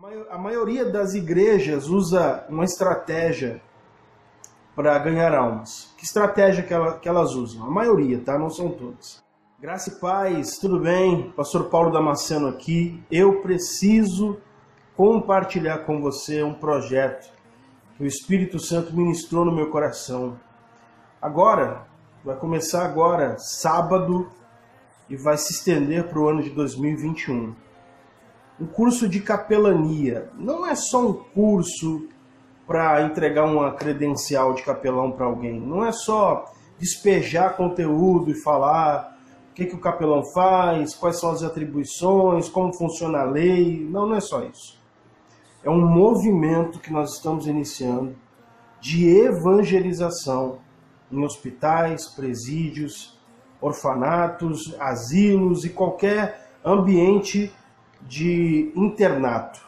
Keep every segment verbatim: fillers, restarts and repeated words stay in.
A maioria das igrejas usa uma estratégia para ganhar almas. Que estratégia que, ela, que elas usam? A maioria, tá? Não são todas. Graça e paz, tudo bem? Pastor Paulo Damasceno aqui. Eu preciso compartilhar com você um projeto que o Espírito Santo ministrou no meu coração. Agora, vai começar agora, sábado, e vai se estender para o ano de dois mil e vinte e um. Um curso de capelania. Não é só um curso para entregar uma credencial de capelão para alguém. Não é só despejar conteúdo e falar o que, que o capelão faz, quais são as atribuições, como funciona a lei. Não, não é só isso. É um movimento que nós estamos iniciando de evangelização em hospitais, presídios, orfanatos, asilos e qualquer ambiente de internato.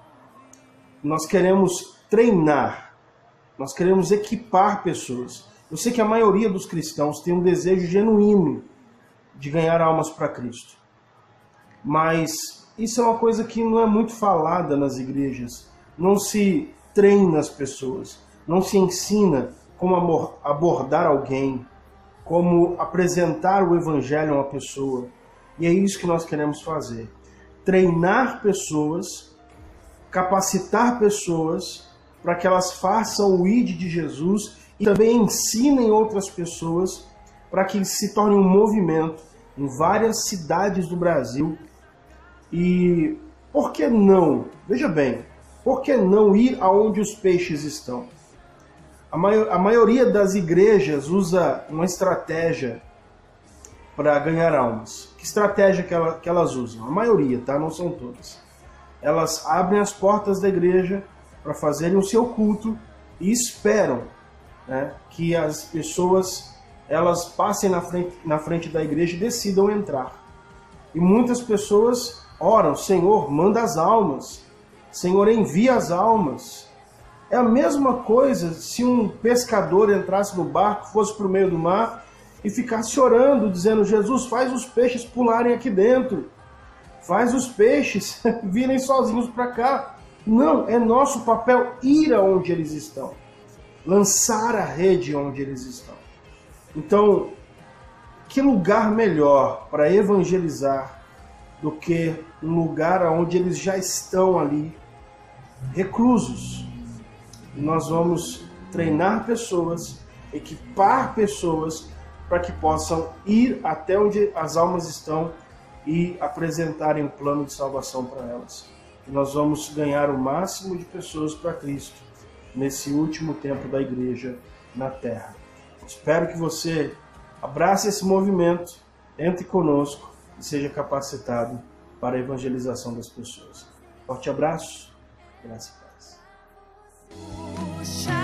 Nós queremos treinar, nós queremos equipar pessoas. Eu sei que a maioria dos cristãos tem um desejo genuíno de ganhar almas para Cristo, mas isso é uma coisa que não é muito falada nas igrejas. Não se treina as pessoas, não se ensina como abordar alguém, como apresentar o evangelho a uma pessoa. E é isso que nós queremos fazer. Treinar pessoas, capacitar pessoas para que elas façam o I D de Jesus e também ensinem outras pessoas para que se torne um movimento em várias cidades do Brasil. E por que não? Veja bem, por que não ir aonde os peixes estão? A, mai a maioria das igrejas usa uma estratégia para ganhar almas. Que estratégia que, ela, que elas usam? A maioria, tá? Não são todas. Elas abrem as portas da igreja para fazerem o seu culto e esperam, né, que as pessoas elas passem na frente, na frente da igreja e decidam entrar. E muitas pessoas oram: Senhor, manda as almas. Senhor, envia as almas. É a mesma coisa se um pescador entrasse no barco, fosse para o meio do mar e ficasse orando, dizendo: Jesus, faz os peixes pularem aqui dentro. Faz os peixes virem sozinhos para cá. Não, é nosso papel ir aonde eles estão. Lançar a rede onde eles estão. Então, que lugar melhor para evangelizar do que um lugar onde eles já estão ali, reclusos? E nós vamos treinar pessoas, equipar pessoas para que possam ir até onde as almas estão e apresentarem um plano de salvação para elas. E nós vamos ganhar o máximo de pessoas para Cristo nesse último tempo da igreja na Terra. Espero que você abrace esse movimento, entre conosco e seja capacitado para a evangelização das pessoas. Forte abraço, graça e paz.